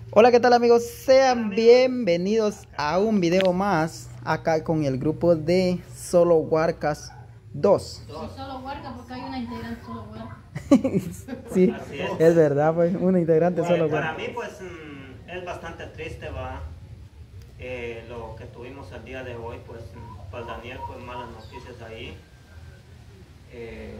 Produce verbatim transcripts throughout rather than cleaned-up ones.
Hola, ¿qué tal amigos? Sean bienvenidos a un video más acá con el grupo de Solo Warcas dos. Sí, solo Warcas porque hay una integrante solo Warcas. Sí, es. es verdad, pues, una integrante Bueno, Solo para Warcas. mí pues mm, es bastante triste va eh, lo que tuvimos el día de hoy, pues mm, para Daniel pues malas noticias ahí. Eh,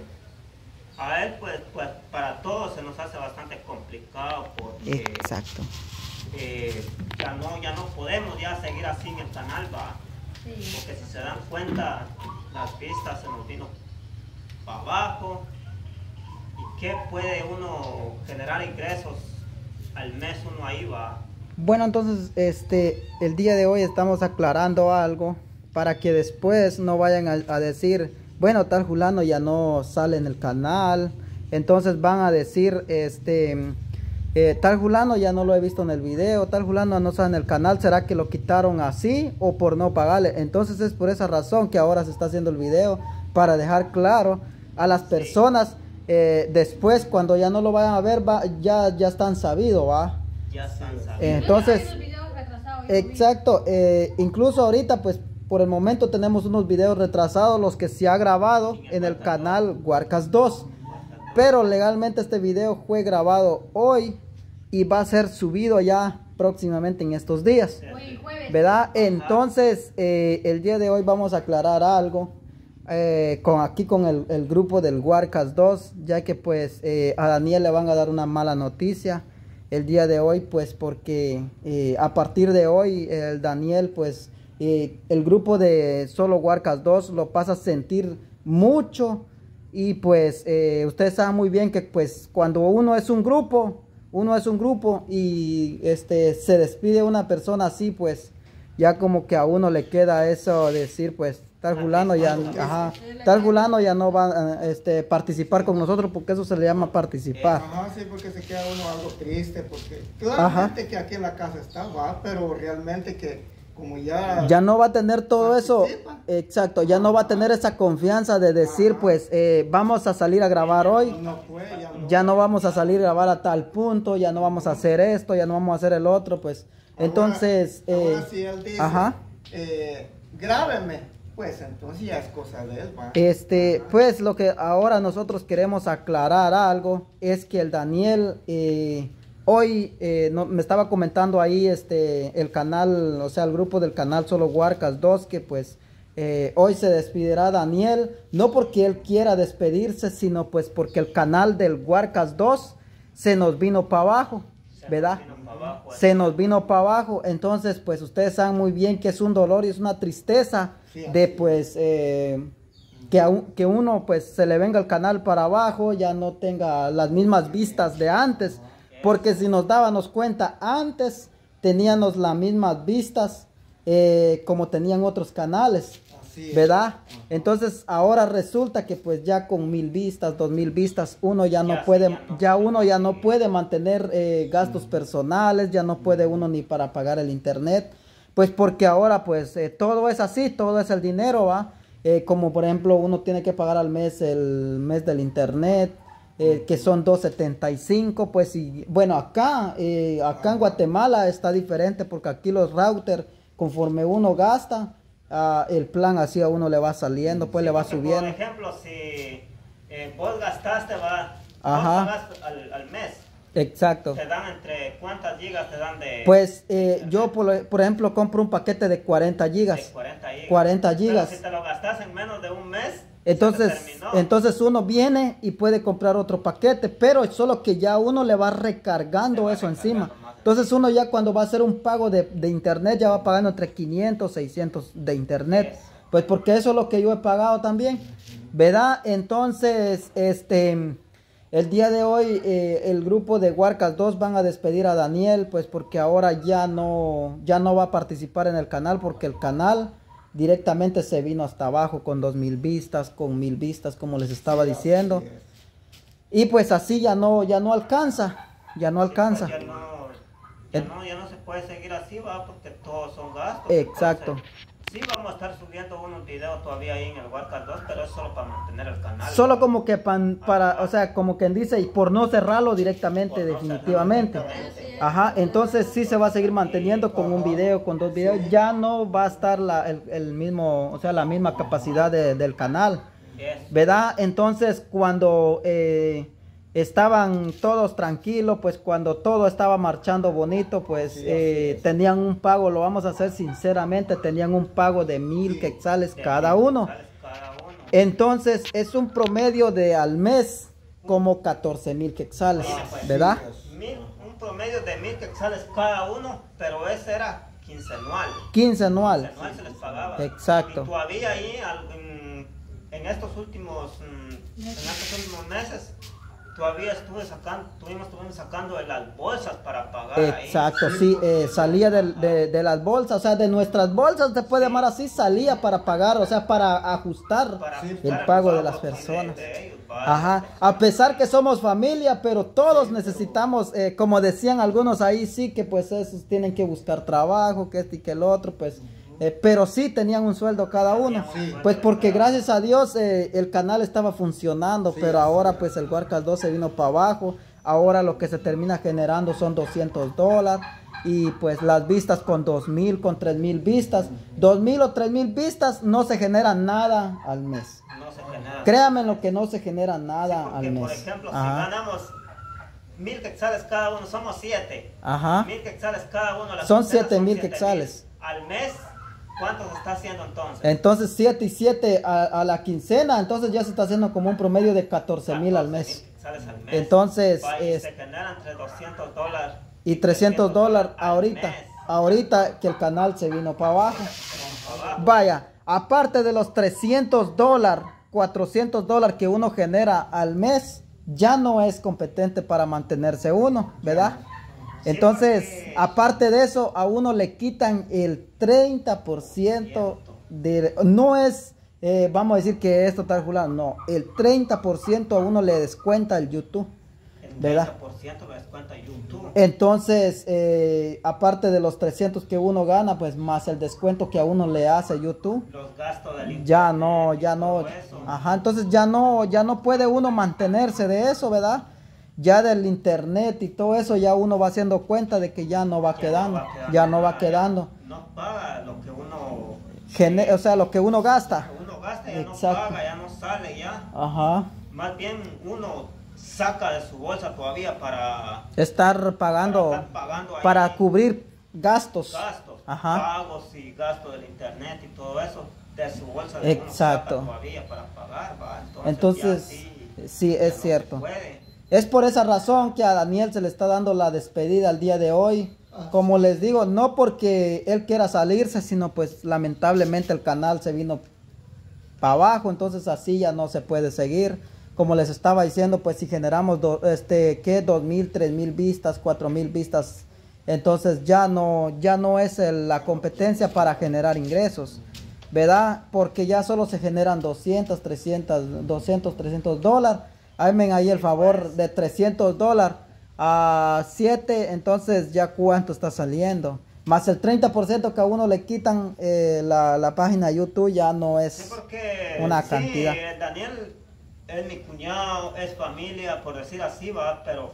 a él pues, pues para todos se nos hace bastante complicado porque Exacto. eh, ya no ya no podemos ya seguir así en el canal va, Sí. porque si se dan cuenta las vistas se nos vino para abajo. ¿Y qué puede uno generar ingresos al mes uno ahí va? Bueno, entonces, este, el día de hoy estamos aclarando algo para que después no vayan a, a decir, bueno, tal fulano ya no sale en el canal. Entonces van a decir, este, eh, tal fulano ya no lo he visto en el video, tal fulano no sale en el canal, ¿será que lo quitaron así o por no pagarle? Entonces es por esa razón que ahora se está haciendo el video, para dejar claro a las personas, eh, después cuando ya no lo vayan a ver, va, ya, ya están sabidos, ¿va? Ya están sabiendo. Entonces, Yo tengo el video retrasado, yo lo vi. exacto, eh, incluso ahorita pues por el momento tenemos unos videos retrasados, los que se ha grabado en el canal Warcas dos, pero legalmente este video fue grabado hoy y va a ser subido ya próximamente en estos días, Hoy jueves. ¿verdad? Entonces eh, el día de hoy vamos a aclarar algo eh, con aquí con el, el grupo del Warcas dos, ya que pues eh, a Daniel le van a dar una mala noticia el día de hoy, pues porque eh, a partir de hoy el Daniel pues eh, el grupo de Solo Warcas dos lo pasa a sentir mucho. Y pues eh, ustedes saben muy bien que pues cuando uno es un grupo, uno es un grupo y este se despide una persona así, pues ya como que a uno le queda eso decir pues tal fulano ya, ajá, tal fulano ya no va a este, participar con nosotros, porque eso se le llama participar. Ajá, sí, porque se queda uno algo triste, porque claramente Ajá. que aquí en la casa está, va, pero realmente que como ya... Ya no va a tener todo eso, participa. exacto, ya no va a tener esa confianza de decir Ajá. pues eh, vamos a salir a grabar hoy. No fue, ya no. Ya no vamos a salir a grabar a tal punto, ya no vamos a hacer esto, ya no vamos a hacer el otro, pues. Ahora- Entonces, eh, ahora si él dice, ajá. eh, grábeme, pues entonces ya es cosa de él, va. Este, Ajá. pues lo que ahora nosotros queremos aclarar algo es que el Daniel eh, hoy eh, no, me estaba comentando ahí este el canal, o sea, el grupo del canal Solo Warcas dos, que pues eh, hoy se despedirá Daniel, no porque él quiera despedirse, sino pues porque el canal del Warcas dos se nos vino para abajo, Se ¿verdad? nos vino para abajo, Se nos vino para abajo. Entonces pues ustedes saben muy bien que es un dolor y es una tristeza Sí, de así pues eh, que, a un- que uno pues se le venga el canal para abajo, ya no tenga las mismas vistas de antes, porque si nos dábamos cuenta antes teníamos las mismas vistas eh, como tenían otros canales, Así es. ¿verdad? Entonces ahora resulta que pues ya con mil vistas, dos mil vistas, uno ya no Ya, sí, puede, ya no. ya uno ya no puede mantener eh, gastos personales, ya no puede uno ni para pagar el internet, pues porque ahora pues eh, todo es así, todo es el dinero, ¿va? Eh, como por ejemplo uno tiene que pagar al mes el mes del internet, eh, que son dos setenta y cinco, pues y bueno, acá, eh, acá en Guatemala está diferente, porque aquí los routers, conforme uno gasta, ah, el plan así a uno le va saliendo, pues le va Porque, subiendo. por ejemplo, si eh, vos gastaste, va, Ajá. vos pagas al, al mes, Exacto. te dan entre cuántas gigas te dan de... Pues eh, yo por, por ejemplo compro un paquete de cuarenta de gigas. cuarenta gigas. cuarenta gigas. Pero si te lo gastas en menos de un mes, Entonces, se te terminó. entonces uno viene y puede comprar otro paquete, pero es solo que ya uno le va recargando Le va eso recargando encima. más. Entonces uno ya cuando va a hacer un pago de, de internet ya va pagando entre quinientos, seiscientos de internet. Eso. Pues porque eso es lo que yo he pagado también, ¿verdad? Entonces, este, el día de hoy eh, el grupo de Warcas dos van a despedir a Daniel, pues porque ahora ya no, ya no va a participar en el canal, porque el canal directamente se vino hasta abajo con dos mil vistas, con mil vistas, como les estaba Sí, diciendo. así es. Y pues así ya no, ya no alcanza, ya no Sí, pues, alcanza. ya, no, ya, El- no, ya no se puede seguir así, va, porque todos son gastos. Exacto. Entonces, Sí, vamos a estar subiendo unos videos todavía ahí en el Warcraft dos, pero es solo para mantener el canal. Solo como que pan, para, o sea, como quien dice, y por no cerrarlo directamente, Por no definitivamente. cerrarlo directamente. Ajá, entonces sí se va a seguir manteniendo con un video, con dos videos. Ya no va a estar la, el, el mismo, o sea, la misma capacidad de- del canal, Eso. ¿verdad? Entonces cuando eh, estaban todos tranquilos, pues cuando todo estaba marchando bonito, pues Sí, así eh, es. tenían un pago, lo vamos a hacer sinceramente, tenían un pago de mil quetzales De cada mil uno. quetzales cada uno. Entonces es un promedio de al mes como catorce mil quetzales, Ah, pues, ¿verdad? Mil, un promedio de mil quetzales cada uno, pero ese era quincenal. Quincenal. Quincenal se les pagaba. Exacto. Y todavía ahí, al- en, en estos últimos, mm, en estos últimos meses, todavía estuve sacando, estuvimos, estuvimos sacando de las bolsas para pagar ahí. Exacto, sí, eh, salía del- de, de las bolsas, o sea, de nuestras bolsas, se puede llamar así, salía para pagar, o sea, para ajustar Para Sí, ajustar el pago de las sí, personas. de ellos, vaya. Ajá, a pesar que somos familia, pero todos necesitamos, eh, como decían algunos ahí, sí, que pues esos tienen que buscar trabajo, que este y que el otro, pues, eh, pero sí tenían un sueldo cada uno, Sí. pues porque gracias a Dios eh, el canal estaba funcionando, Sí, pero sí. ahora pues el Warcraft dos se vino para abajo, ahora lo que se termina generando son doscientos dólares. Y pues las vistas con dos mil, con tres mil vistas, dos mil o tres mil vistas no se genera nada al mes. No se genera. Créame lo que no se genera nada Sí, al porque, mes. por ejemplo, si Ajá. ganamos mil quetzales cada uno, somos siete. Ajá. Mil quetzales cada uno. la Son quincena siete mil siete quetzales. Al mes, ¿cuánto se está haciendo entonces? Entonces siete y siete a, a la quincena, entonces ya se está haciendo como un promedio de catorce mil al mes. quetzales al mes. Entonces, Va, y es- se generan entre doscientos dólares Y trescientos dólares al ahorita, mes. ahorita que el canal se vino para abajo. Para abajo. Vaya, aparte de los trescientos dólares, cuatrocientos dólares que uno genera al mes, ya no es competente para mantenerse uno, ¿verdad? Sí, Entonces, porque- aparte de eso, a uno le quitan el treinta por ciento de... No es, eh, vamos a decir que es total Julián, no, el treinta por ciento a uno le descuenta el YouTube, El ¿verdad? treinta por ciento me descuenta YouTube. Entonces, eh, aparte de los trescientos que uno gana, pues más el descuento que a uno le hace YouTube, Los gastos del ya internet no, y ya no, todo eso. ajá, entonces ya no, ya no puede uno mantenerse de eso, ¿verdad? Ya del internet y todo eso, ya uno va haciendo cuenta de que ya no va Ya quedando, no va quedando ya no va nada, quedando, No paga lo que uno, Gene- o sea, lo que uno gasta, lo que uno gasta, ya Exacto. no paga, ya no sale ya. ajá, Más bien uno saca de su bolsa todavía para, estar pagando, para estar pagando ahí para cubrir gastos, gastos, ajá. pagos y gastos del internet y todo eso de su bolsa de uno Exacto. saca todavía para pagar, ¿va? Entonces, Entonces, ya sí, sí, ya es no se cierto. puede. Es por esa razón que a Daniel se le está dando la despedida el día de hoy. Como les digo, no porque él quiera salirse, sino pues lamentablemente el canal se vino para abajo, entonces así ya no se puede seguir. Como les estaba diciendo, pues si generamos do- este que dos mil, tres mil vistas, cuatro mil vistas, entonces ya no ya no es el- la competencia para generar ingresos, ¿verdad? Porque ya solo se generan doscientos, trescientos, doscientos, trescientos dólares. Háganme ahí el favor de trescientos dólares a siete, entonces ya cuánto está saliendo. Más el treinta por ciento que a uno le quitan eh, la, la página YouTube ya no Sí, es porque una sí, cantidad. eh, Daniel es mi cuñado, es familia, por decir así, va, pero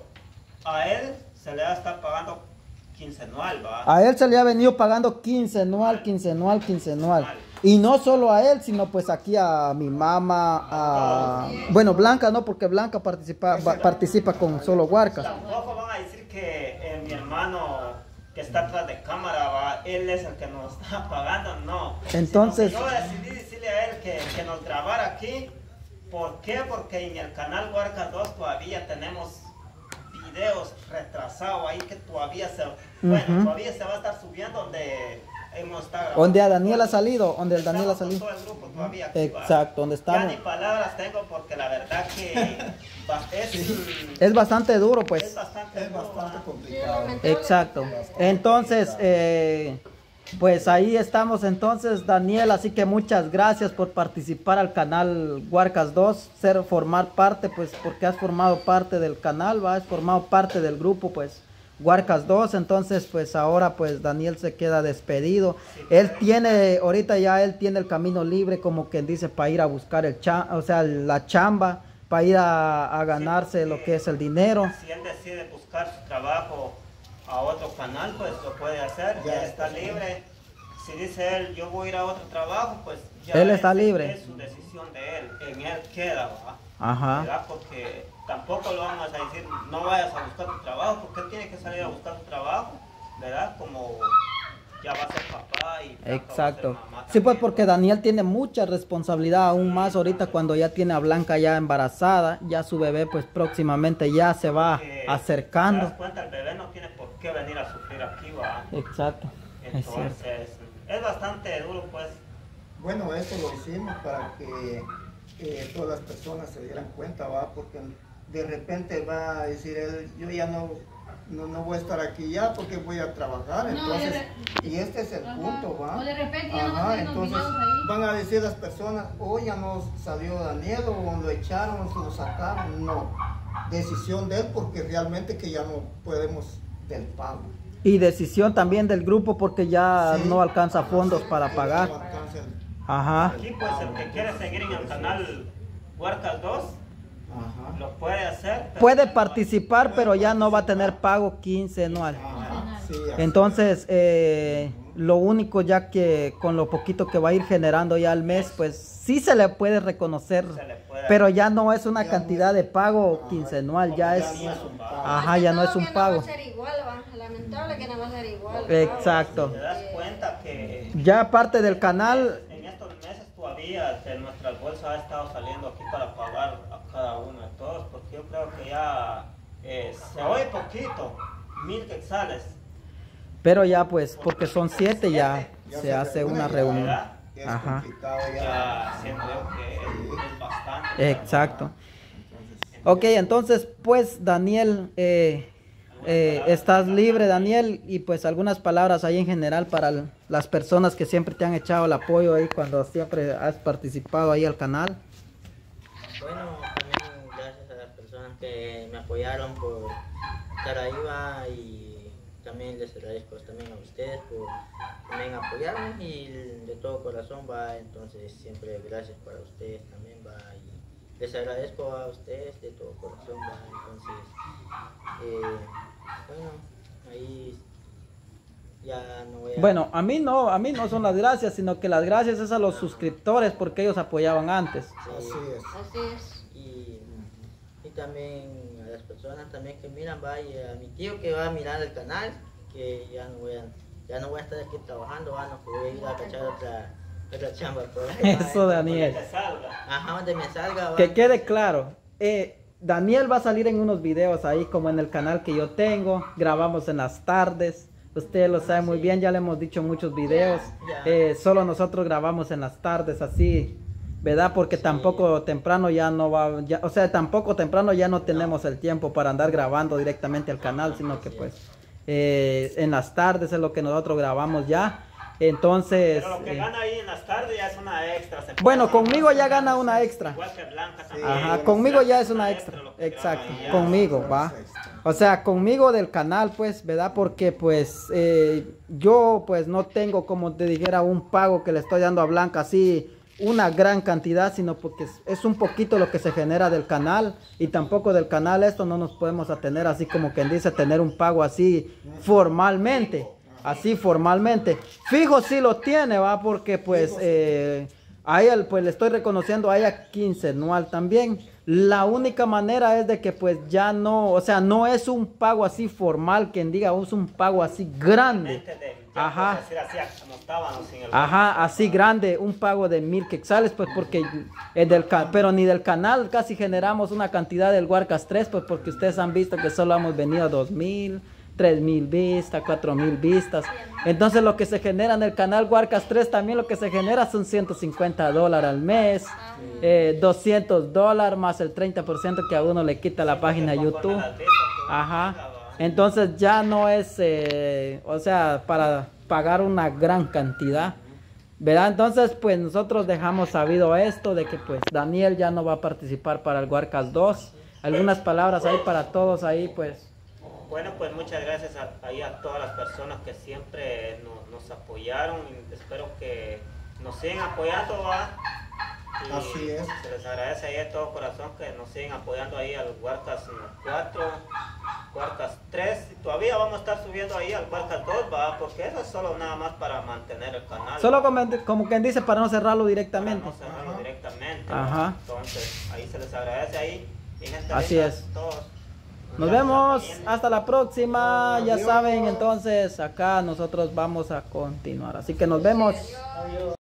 a él se le va a estar pagando quincenal, va. A él se le ha venido pagando quincenal, quincenal, quincenal. Y no solo a él, sino pues aquí a mi mamá, a... Bueno, Blanca no, porque Blanca participa, va- participa con solo Huarcas. Tampoco van a decir que eh, mi hermano que está atrás de cámara, va, él es el que nos está pagando, no. Entonces- Sino que yo decidí decirle a él que, que nos grabara aquí. ¿Por qué? Porque en el canal Warcraft dos todavía tenemos videos retrasados ahí que todavía se, bueno, Ujú. todavía se va a estar subiendo donde hemos estado grabando. Donde a Daniel ha salido, donde el Daniel ha Estamos con salido. todo el grupo todavía aquí, va. Exacto, donde Ya estamos. ni palabras tengo porque la verdad que va- es, Es bastante duro, es pues. bastante, Es duro, bastante va. complicado. Exacto. Entonces, eh, pues ahí estamos entonces, Daniel, así que muchas gracias por participar al canal Warcraft dos, ser, formar parte, pues porque has formado parte del canal, ¿va? Has formado parte del grupo, pues Guarcas dos, entonces pues ahora pues Daniel se queda despedido. Él tiene, ahorita ya él tiene el camino libre, como quien dice, para ir a buscar el cha o sea, la chamba, para ir a, a ganarse Sí, lo que es el dinero. Si él decide buscar su trabajo a otro canal, pues lo puede hacer, Ya ya está está. libre. Si dice él, yo voy a ir a otro trabajo, pues ya Él está es, libre. es su decisión de él, en él queda, ¿verdad? Ajá. ¿Verdad? Porque tampoco lo vamos a decir, no vayas a buscar tu trabajo, porque él tiene que salir a buscar tu trabajo, ¿verdad? Como ya va a ser papá y ya va a Exacto. ser mamá Sí, pues también, porque Daniel tiene mucha responsabilidad, aún más ahorita cuando ya tiene a Blanca ya embarazada, ya su bebé pues próximamente ya se va porque, acercando. ¿te das cuenta? El bebé no tiene por qué venir a sufrir aquí, ¿verdad? Exacto. Es cierto. Entonces, es bastante duro, pues. Bueno, eso lo hicimos para que eh, todas las personas se dieran cuenta, ¿va? Porque de repente va a decir él, yo ya no, no, no voy a estar aquí ya porque voy a trabajar, No, entonces, de y este es el Ajá. punto, ¿va? O de repente ya no va a Ajá, salir los entonces videos ahí. van a decir las personas, oh, ya no salió Daniel, o lo echaron, o lo sacaron, no, decisión de él porque realmente que ya no podemos del pago. Y decisión también del grupo porque ya Sí. no alcanza fondos Sí, para sí, pagar. no alcanza el- Ajá. Aquí, pues, el que quiere seguir en el canal Huarcas dos, Ajá. lo puede hacer. pero Puede ya no va- participar, pero ya no va a tener pago quincenal. Ajá, sí, así Entonces, eh, lo único ya que con lo poquito que va a ir generando ya al mes, pues sí se le puede reconocer, Se le puede- pero ya no es una Ya cantidad no de es- pago Ajá. quincenal, ya Ya es, no es un pago. ajá, ya no es un Que pago. No va a ser igual, va. Lamentable que no va a ser igual. Exacto. Te das cuenta que Ya aparte del canal, en estos meses todavía de nuestras bolsas ha estado saliendo aquí para pagar a cada uno de todos, porque yo creo que ya eh, se oye poquito, mil quetzales. pero ya pues, porque son siete, ya Ya se hace una ya- reunión. ¿verdad? ya es Ajá. complicado ya. Ya siento yo que es, es bastante. Exacto. Entonces, Ok, entonces pues Daniel, eh, eh, estás libre Daniel, y pues algunas palabras ahí en general para l- las personas que siempre te han echado el apoyo ahí cuando siempre has participado ahí al canal. Bueno, también gracias a las personas que me apoyaron por estar ahí, va, y también les agradezco también a ustedes por también apoyarme y de todo corazón, va, entonces siempre gracias para ustedes también, va, y les agradezco a ustedes de todo corazón, va, entonces, eh, bueno, ahí ya no voy a... Bueno, a mí no, a mí no son las gracias, sino que las gracias es a los suscriptores porque ellos apoyaban antes. así es. Así es. y, y también a las personas también que miran, va, y a mi tío que va a mirar el canal, que ya no voy a, ya no voy a estar aquí trabajando, va, no, que voy a ir a cachar otra, otra chamba por ahí, va, Eso Daniel. Que salga. ajá, donde me salga, va. Que quede claro, eh, Daniel va a salir en unos videos ahí como en el canal que yo tengo, grabamos en las tardes, ustedes lo saben muy bien, ya le hemos dicho en muchos videos, Ya. eh, solo nosotros grabamos en las tardes así, ¿verdad? Porque Sí. tampoco temprano ya no va, ya, o sea, tampoco temprano ya no tenemos el tiempo para andar grabando directamente al canal, sino que Así pues eh, en las tardes es lo que nosotros grabamos ya, entonces... Pero lo que eh, gana ahí en las tardes ya es una extra. se puede Bueno, hacer conmigo más, ya ¿no? gana una extra. Igual que Blanca también. Ajá, Sí, conmigo ya es una una extra, lo que exacto, graba ya. conmigo, va. O sea, conmigo del canal, pues, ¿verdad? Porque, pues, eh, yo, pues, no tengo, como te dijera, un pago que le estoy dando a Blanca, así, una gran cantidad, sino porque es, es un poquito lo que se genera del canal, y tampoco del canal esto no nos podemos atener, así como quien dice, tener un pago así formalmente, así formalmente. Fijo sí lo tiene, va, porque, pues, eh, a ella, pues, le estoy reconociendo a ella quincenal también. La única manera es de que pues ya no, o sea, no es un pago así formal, quien diga, es un pago así grande. Mente de- ya Ajá. puedes decir así como estábamos en el Ajá, así grande, un pago de mil quetzales, pues porque es del ca- pero ni del canal casi generamos una cantidad del Huarcas tres, pues porque ustedes han visto que solo hemos venido a dos mil, tres mil vistas, cuatro mil vistas. Entonces lo que se genera en el canal Huarcas tres también lo que se genera son ciento cincuenta dólares al mes, eh, doscientos dólares más el treinta por ciento que a uno le quita la página Conforme YouTube. las vistas que uno Ajá. tenga, va. Entonces ya no es, eh, o sea, para pagar una gran cantidad, ¿verdad? Entonces pues nosotros dejamos sabido esto de que pues Daniel ya no va a participar para el Huarcas dos. Algunas palabras ahí para todos ahí pues. Bueno, pues muchas gracias a, ahí a todas las personas que siempre nos, nos apoyaron y espero que nos sigan apoyando, ¿va? Y Así es. se les agradece ahí de todo corazón que nos siguen apoyando ahí al Huarcas cuatro, Huarcas tres, y todavía vamos a estar subiendo ahí al Huarcas dos, ¿va? Porque eso es solo nada más para mantener el canal. Solo como, como quien dice, para no cerrarlo para directamente. no cerrarlo Ajá. directamente. Ajá. Entonces, ahí se les agradece ahí. Y gente Así linda, es. todos. Nos Ya vemos están bien. hasta la próxima. Ya Adiós. saben, entonces acá nosotros vamos a continuar. Así que nos vemos. Adiós. Adiós.